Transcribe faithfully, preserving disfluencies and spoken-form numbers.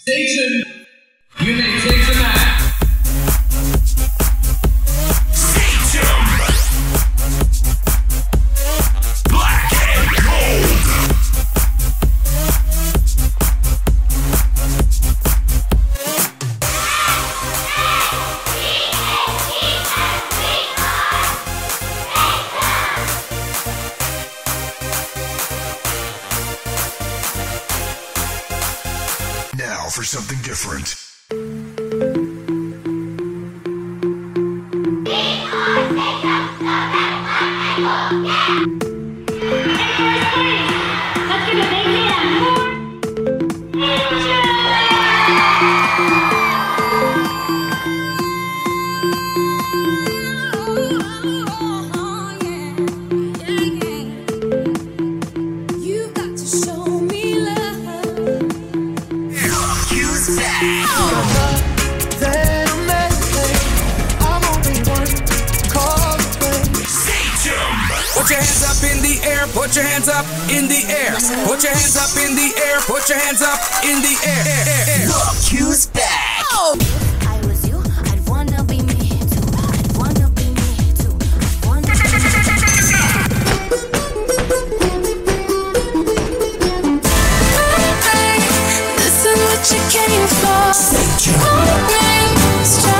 Station, you may take the map. Satan! Black and gold! Now for something different. Put your hands up in the air, put your hands up in the air. Put your hands up in the air, put your hands up in the air. air, air, air. Look who's back! Oh. If I was you, I'd wanna be me too. I'd wanna be me too. I'd wanna This is what you came for. Satan! Alright,